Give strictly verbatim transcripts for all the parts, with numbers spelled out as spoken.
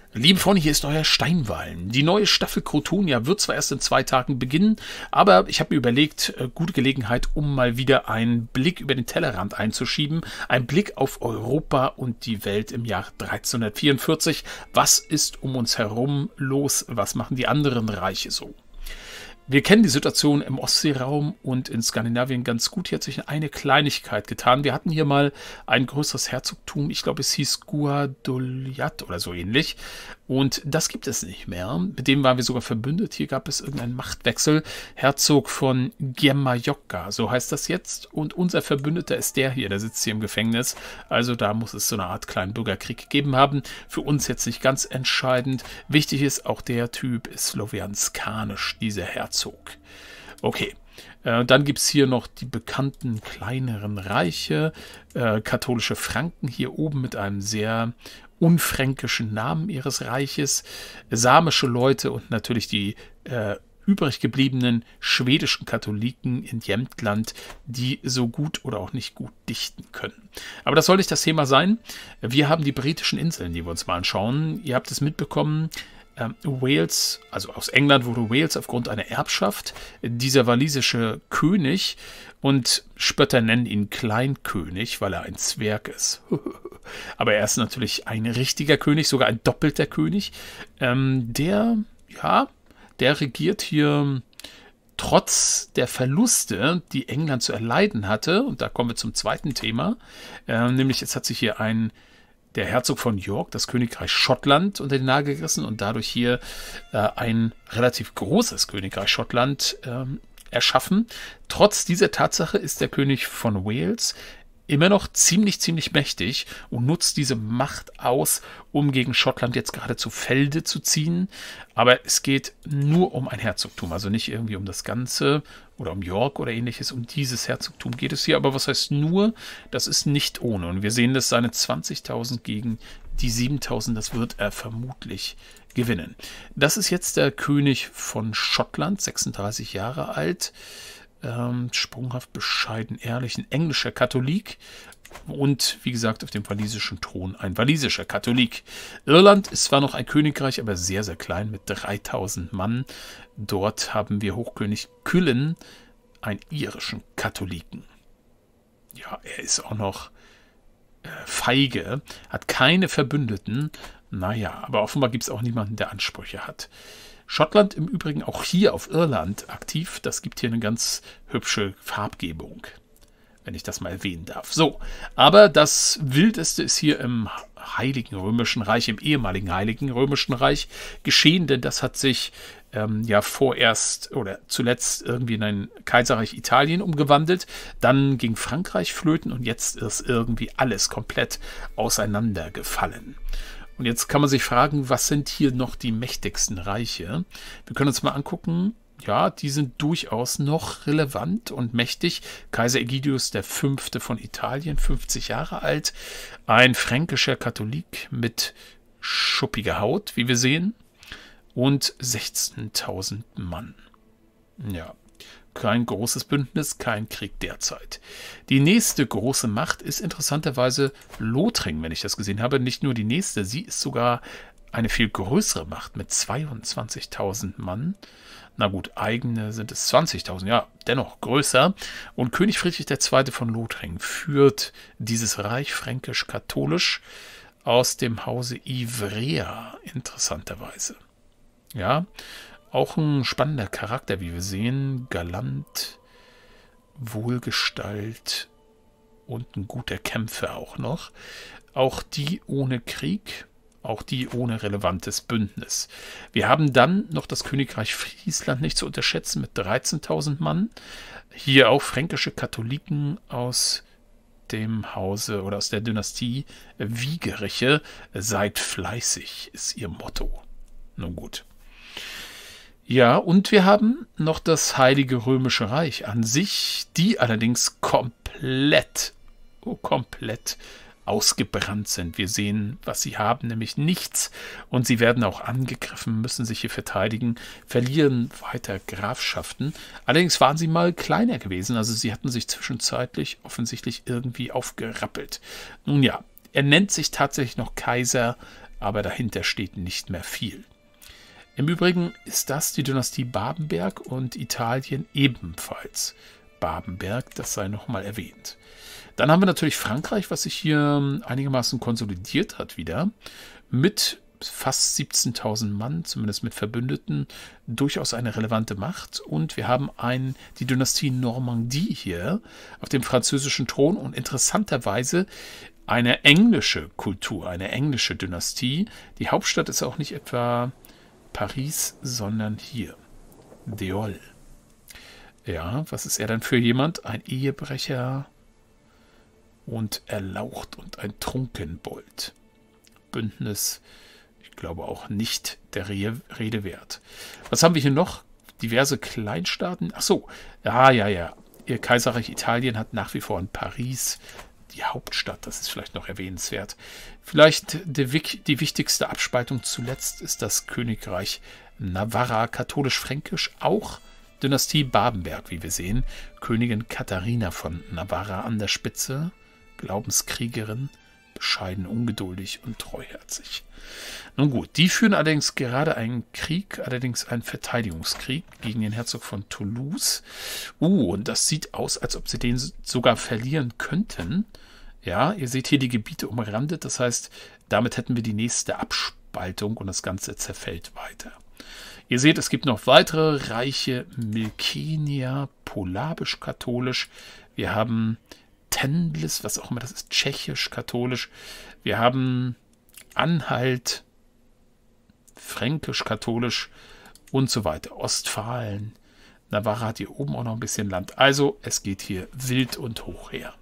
Liebe Freunde, hier ist euer Steinwallen. Die neue Staffel Crotonia wird zwar erst in zwei Tagen beginnen, aber ich habe mir überlegt, äh, gute Gelegenheit, um mal wieder einen Blick über den Tellerrand einzuschieben. Ein Blick auf Europa und die Welt im Jahr dreizehnhundertvierundvierzig. Was ist um uns herum los? Was machen die anderen Reiche so? Wir kennen die Situation im Ostseeraum und in Skandinavien ganz gut. Hier hat sich eine Kleinigkeit getan. Wir hatten hier mal ein größeres Herzogtum. Ich glaube, es hieß Guadalajara oder so ähnlich. Und das gibt es nicht mehr. Mit dem waren wir sogar verbündet. Hier gab es irgendeinen Machtwechsel. Herzog von Gemajocca, so heißt das jetzt. Und unser Verbündeter ist der hier, der sitzt hier im Gefängnis. Also da muss es so eine Art kleinen Bürgerkrieg gegeben haben. Für uns jetzt nicht ganz entscheidend. Wichtig ist, auch der Typ ist slovianskanisch, dieser Herzog. Okay, äh, dann gibt es hier noch die bekannten kleineren Reiche, äh, katholische Franken hier oben mit einem sehr unfränkischen Namen ihres Reiches, samische Leute und natürlich die äh, übrig gebliebenen schwedischen Katholiken in Jämtland, die so gut oder auch nicht gut dichten können. Aber das soll nicht das Thema sein. Wir haben die britischen Inseln, die wir uns mal anschauen. Ihr habt es mitbekommen, Wales, also aus England wurde Wales aufgrund einer Erbschaft dieser walisische König, und Spötter nennen ihn Kleinkönig, weil er ein Zwerg ist. Aber er ist natürlich ein richtiger König, sogar ein doppelter König. Ähm, der, ja, der regiert hier trotz der Verluste, die England zu erleiden hatte. Und da kommen wir zum zweiten Thema, äh, nämlich jetzt hat sich hier ein der Herzog von York, das Königreich Schottland, unter den Nagel gerissen und dadurch hier äh, ein relativ großes Königreich Schottland äh, erschaffen. Trotz dieser Tatsache ist der König von Wales immer noch ziemlich, ziemlich mächtig und nutzt diese Macht aus, um gegen Schottland jetzt gerade zu Felde zu ziehen. Aber es geht nur um ein Herzogtum, also nicht irgendwie um das Ganze oder um York oder ähnliches. Um dieses Herzogtum geht es hier. Aber was heißt nur? Das ist nicht ohne. Und wir sehen, dass seine zwanzigtausend gegen die siebentausend, das wird er vermutlich gewinnen. Das ist jetzt der König von Schottland, sechsunddreißig Jahre alt. Ähm, sprunghaft, bescheiden, ehrlich, ein englischer Katholik und, wie gesagt, auf dem walisischen Thron ein walisischer Katholik. Irland ist zwar noch ein Königreich, aber sehr, sehr klein mit dreitausend Mann. Dort haben wir Hochkönig Cullen, einen irischen Katholiken. Ja, er ist auch noch äh, feige, hat keine Verbündeten. Naja, aber offenbar gibt es auch niemanden, der Ansprüche hat. Schottland im Übrigen auch hier auf Irland aktiv. Das gibt hier eine ganz hübsche Farbgebung, wenn ich das mal erwähnen darf. So, aber das Wildeste ist hier im Heiligen Römischen Reich, im ehemaligen Heiligen Römischen Reich geschehen, denn das hat sich ähm, ja vorerst oder zuletzt irgendwie in ein Kaiserreich Italien umgewandelt. Dann ging Frankreich flöten und jetzt ist irgendwie alles komplett auseinandergefallen. Und jetzt kann man sich fragen, was sind hier noch die mächtigsten Reiche? Wir können uns mal angucken, ja, die sind durchaus noch relevant und mächtig. Kaiser Ägidius der Fünfte von Italien, fünfzig Jahre alt, ein fränkischer Katholik mit schuppiger Haut, wie wir sehen, und sechzehntausend Mann. Ja. Kein großes Bündnis, kein Krieg derzeit. Die nächste große Macht ist interessanterweise Lothringen, wenn ich das gesehen habe. Nicht nur die nächste, sie ist sogar eine viel größere Macht mit zweiundzwanzigtausend Mann. Na gut, eigene sind es zwanzigtausend, ja, dennoch größer. Und König Friedrich der Zweite von Lothringen führt dieses Reich fränkisch-katholisch aus dem Hause Ivrea, interessanterweise. Ja, auch ein spannender Charakter, wie wir sehen. Galant, Wohlgestalt und ein guter Kämpfer auch noch. Auch die ohne Krieg, auch die ohne relevantes Bündnis. Wir haben dann noch das Königreich Friesland nicht zu unterschätzen mit dreizehntausend Mann. Hier auch fränkische Katholiken aus dem Hause oder aus der Dynastie Wiegeriche. Seid fleißig, ist ihr Motto. Nun gut. Ja, und wir haben noch das Heilige Römische Reich an sich, die allerdings komplett, oh, komplett ausgebrannt sind. Wir sehen, was sie haben, nämlich nichts. Und sie werden auch angegriffen, müssen sich hier verteidigen, verlieren weiter Grafschaften. Allerdings waren sie mal kleiner gewesen, also sie hatten sich zwischenzeitlich offensichtlich irgendwie aufgerappelt. Nun ja, er nennt sich tatsächlich noch Kaiser aber dahinter steht nicht mehr viel. Im Übrigen ist das die Dynastie Babenberg und Italien ebenfalls Babenberg, das sei nochmal erwähnt. Dann haben wir natürlich Frankreich, was sich hier einigermaßen konsolidiert hat wieder, mit fast siebzehntausend Mann, zumindest mit Verbündeten, durchaus eine relevante Macht. Und wir haben ein, die Dynastie Normandie hier auf dem französischen Thron und interessanterweise eine englische Kultur, eine englische Dynastie. Die Hauptstadt ist auch nicht etwa Paris, sondern hier, Deol. Ja, was ist er dann für jemand? Ein Ehebrecher und erlaucht und ein Trunkenbold. Bündnis, ich glaube auch nicht der Rede wert. Was haben wir hier noch? Diverse Kleinstaaten. Ach so, ja, ja, ja. Ihr Kaiserreich Italien hat nach wie vor in Paris die Hauptstadt. Das ist vielleicht noch erwähnenswert. Vielleicht die, die wichtigste Abspaltung zuletzt ist das Königreich Navarra, katholisch-fränkisch, auch Dynastie Babenberg, wie wir sehen. Königin Katharina von Navarra an der Spitze, Glaubenskriegerin, bescheiden, ungeduldig und treuherzig. Nun gut, die führen allerdings gerade einen Krieg, allerdings einen Verteidigungskrieg gegen den Herzog von Toulouse. Uh, und das sieht aus, als ob sie den sogar verlieren könnten. Ja, ihr seht hier die Gebiete umrandet, das heißt, damit hätten wir die nächste Abspaltung und das Ganze zerfällt weiter. Ihr seht, es gibt noch weitere Reiche, Milkenia, polabisch-katholisch. Wir haben Tendlis, was auch immer das ist, tschechisch-katholisch. Wir haben Anhalt, fränkisch-katholisch und so weiter. Ostfalen, Navarra hat hier oben auch noch ein bisschen Land. Also es geht hier wild und hoch her.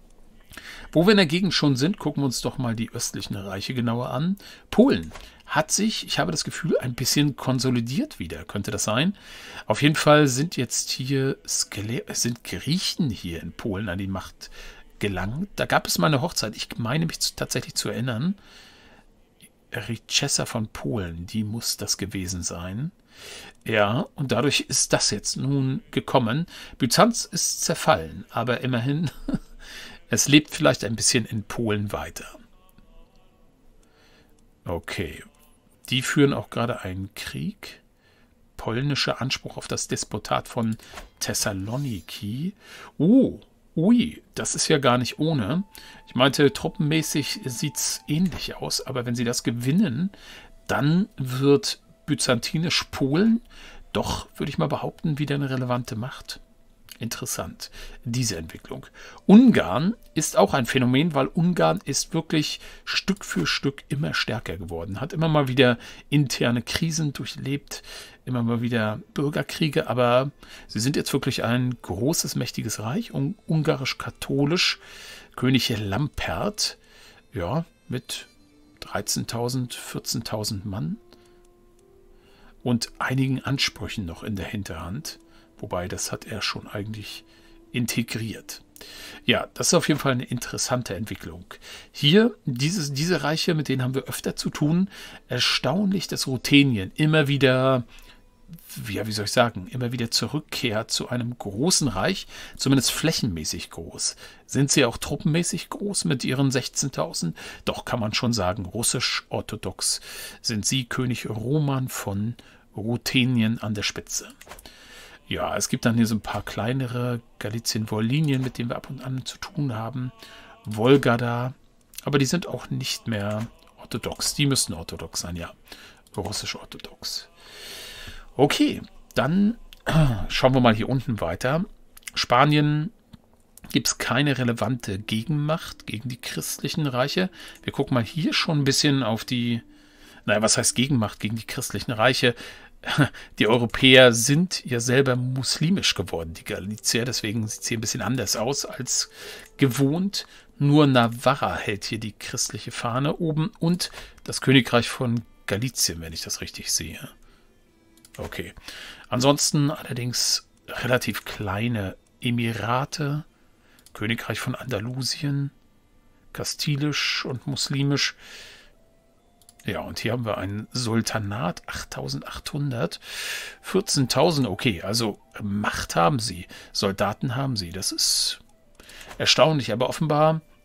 Wo wir in der Gegend schon sind, gucken wir uns doch mal die östlichen Reiche genauer an. Polen hat sich, ich habe das Gefühl, ein bisschen konsolidiert wieder. Könnte das sein? Auf jeden Fall sind jetzt hier Skele sind Griechen hier in Polen an die Macht gelangt. Da gab es mal eine Hochzeit. Ich meine mich zu, tatsächlich zu erinnern. Richessa von Polen, die muss das gewesen sein. Ja, und dadurch ist das jetzt nun gekommen. Byzanz ist zerfallen, aber immerhin, es lebt vielleicht ein bisschen in Polen weiter. Okay, die führen auch gerade einen Krieg. Polnischer Anspruch auf das Despotat von Thessaloniki. Oh, ui, das ist ja gar nicht ohne. Ich meinte, truppenmäßig sieht es ähnlich aus, aber wenn sie das gewinnen, dann wird byzantinisch Polen doch, würde ich mal behaupten, wieder eine relevante Macht. Interessant, diese Entwicklung. Ungarn ist auch ein Phänomen, weil Ungarn ist wirklich Stück für Stück immer stärker geworden, hat immer mal wieder interne Krisen durchlebt, immer mal wieder Bürgerkriege, aber sie sind jetzt wirklich ein großes, mächtiges Reich, un ungarisch-katholisch, König Lampert, ja, mit dreizehntausend, vierzehntausend Mann und einigen Ansprüchen noch in der Hinterhand. Wobei, das hat er schon eigentlich integriert. Ja, das ist auf jeden Fall eine interessante Entwicklung. Hier, dieses, diese Reiche, mit denen haben wir öfter zu tun. Erstaunlich, dass Ruthenien immer wieder, ja, wie soll ich sagen, immer wieder zurückkehrt zu einem großen Reich, zumindest flächenmäßig groß. Sind sie auch truppenmäßig groß mit ihren sechzehntausend? Doch kann man schon sagen, russisch-orthodox sind sie, König Roman von Ruthenien an der Spitze. Ja, es gibt dann hier so ein paar kleinere Galizien-Wollinien, mit denen wir ab und an zu tun haben. Wolgada, aber die sind auch nicht mehr orthodox. Die müssten orthodox sein, ja. Russisch-orthodox. Okay, dann schauen wir mal hier unten weiter. Spanien gibt es keine relevante Gegenmacht gegen die christlichen Reiche. Wir gucken mal hier schon ein bisschen auf die, naja, was heißt Gegenmacht gegen die christlichen Reiche? Die Europäer sind ja selber muslimisch geworden, die Galizier, deswegen sieht es hier ein bisschen anders aus als gewohnt. Nur Navarra hält hier die christliche Fahne oben und das Königreich von Galizien, wenn ich das richtig sehe. Okay. Ansonsten allerdings relativ kleine Emirate, Königreich von Andalusien, kastilisch und muslimisch. Ja, und hier haben wir ein Sultanat, achttausendachthundert, vierzehntausend, okay, also Macht haben sie, Soldaten haben sie, das ist erstaunlich, aber offenbar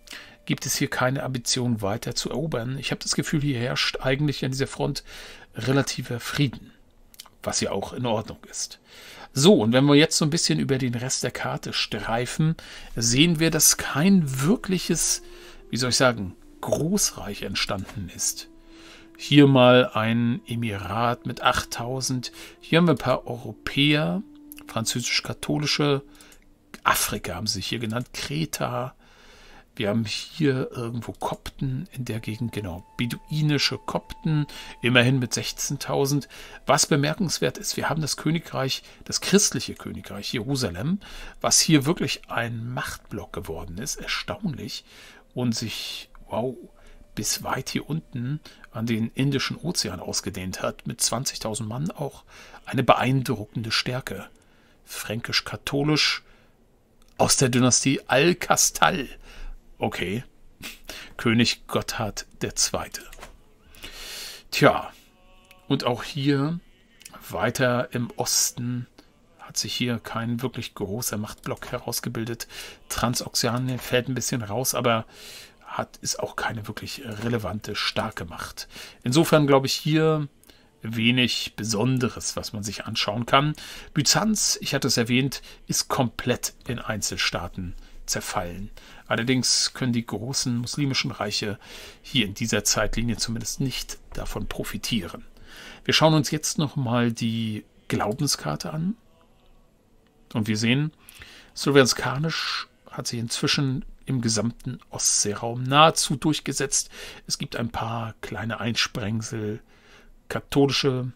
gibt es hier keine Ambition weiter zu erobern. Ich habe das Gefühl, hier herrscht eigentlich an dieser Front relativer Frieden, was ja auch in Ordnung ist. So, und wenn wir jetzt so ein bisschen über den Rest der Karte streifen, sehen wir, dass kein wirkliches, wie soll ich sagen, Großreich entstanden ist. Hier mal ein Emirat mit achttausend, hier haben wir ein paar Europäer, französisch-katholische, Afrika haben sie sich hier genannt, Kreta. Wir haben hier irgendwo Kopten in der Gegend, genau, beduinische Kopten, immerhin mit sechzehntausend. Was bemerkenswert ist, wir haben das Königreich, das christliche Königreich Jerusalem, was hier wirklich ein Machtblock geworden ist, erstaunlich, und sich, wow, bis weit hier unten an den Indischen Ozean ausgedehnt hat, mit zwanzigtausend Mann auch eine beeindruckende Stärke. Fränkisch-katholisch aus der Dynastie Al-Kastal. Okay, König Gotthard der Zweite. Tja, und auch hier weiter im Osten hat sich hier kein wirklich großer Machtblock herausgebildet. Transoxianien fällt ein bisschen raus, aber hat ist auch keine wirklich relevante, starke Macht. Insofern glaube ich hier wenig Besonderes, was man sich anschauen kann. Byzanz, ich hatte es erwähnt, ist komplett in Einzelstaaten zerfallen. Allerdings können die großen muslimischen Reiche hier in dieser Zeitlinie zumindest nicht davon profitieren. Wir schauen uns jetzt nochmal die Glaubenskarte an. Und wir sehen, Slowjanskanisch hat sich inzwischen im gesamten Ostseeraum nahezu durchgesetzt. Es gibt ein paar kleine Einsprengsel, katholische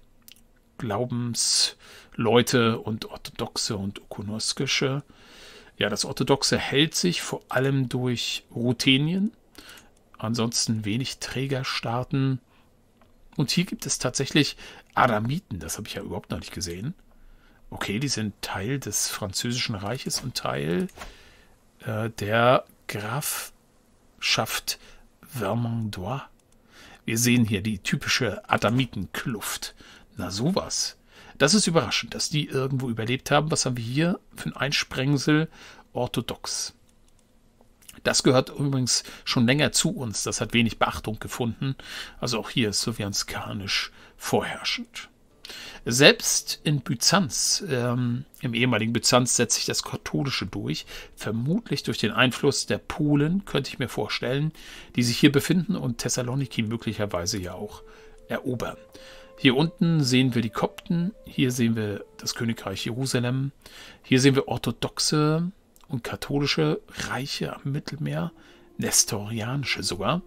Glaubensleute und orthodoxe und ökonoskische. Ja, das Orthodoxe hält sich vor allem durch Ruthenien, ansonsten wenig Trägerstaaten. Und hier gibt es tatsächlich Aramiten, das habe ich ja überhaupt noch nicht gesehen. Okay, die sind Teil des Französischen Reiches und Teil äh, der Grafschaft Vermandois. Wir sehen hier die typische Adamitenkluft. Na sowas. Das ist überraschend, dass die irgendwo überlebt haben. Was haben wir hier für ein Einsprengsel? Orthodox. Das gehört übrigens schon länger zu uns. Das hat wenig Beachtung gefunden. Also auch hier ist Slowjanskanisch vorherrschend. Selbst in Byzanz, ähm, im ehemaligen Byzanz, setzt sich das Katholische durch. Vermutlich durch den Einfluss der Polen, könnte ich mir vorstellen, die sich hier befinden und Thessaloniki möglicherweise ja auch erobern. Hier unten sehen wir die Kopten, hier sehen wir das Königreich Jerusalem, hier sehen wir orthodoxe und katholische Reiche am Mittelmeer, nestorianische sogar.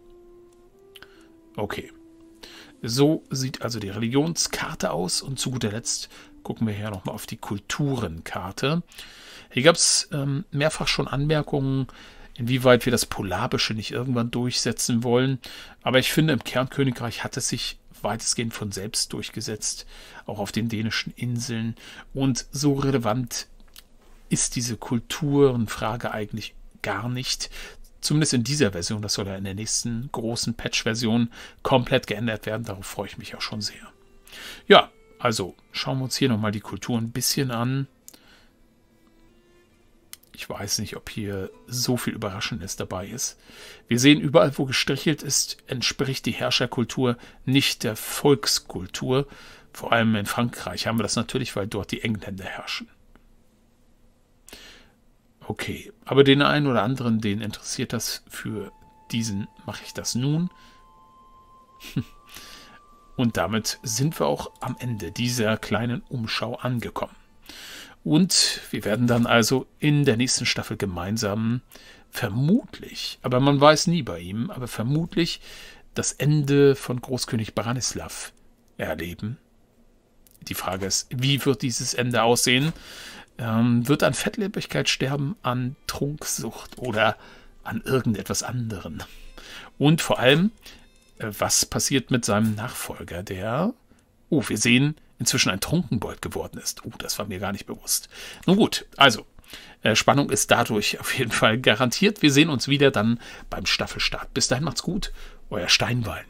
Okay, so sieht also die Religionskarte aus und zu guter Letzt gucken wir hier nochmal auf die Kulturenkarte. Hier gab es ähm, mehrfach schon Anmerkungen, inwieweit wir das Polabische nicht irgendwann durchsetzen wollen, aber ich finde, im Kernkönigreich hat es sich weitestgehend von selbst durchgesetzt, auch auf den dänischen Inseln. Und so relevant ist diese Kulturenfrage eigentlich gar nicht. Zumindest in dieser Version, das soll ja in der nächsten großen Patch-Version komplett geändert werden. Darauf freue ich mich auch schon sehr. Ja, also schauen wir uns hier nochmal die Kultur ein bisschen an. Ich weiß nicht, ob hier so viel Überraschendes dabei ist. Wir sehen, überall, wo gestrichelt ist, entspricht die Herrscherkultur nicht der Volkskultur. Vor allem in Frankreich haben wir das natürlich, weil dort die Engländer herrschen. Okay, aber den einen oder anderen, den interessiert das, für diesen mache ich das nun. Und damit sind wir auch am Ende dieser kleinen Umschau angekommen. Und wir werden dann also in der nächsten Staffel gemeinsam vermutlich, aber man weiß nie bei ihm, aber vermutlich das Ende von Großkönig Branislav erleben. Die Frage ist, wie wird dieses Ende aussehen? Ähm, wird an Fettleibigkeit sterben, an Trunksucht oder an irgendetwas anderem? Und vor allem, äh, was passiert mit seinem Nachfolger, der, oh, wir sehen, inzwischen ein Trunkenbold geworden ist. Oh, das war mir gar nicht bewusst. Nun gut, also, äh, Spannung ist dadurch auf jeden Fall garantiert. Wir sehen uns wieder dann beim Staffelstart. Bis dahin macht's gut, euer Steinwallen.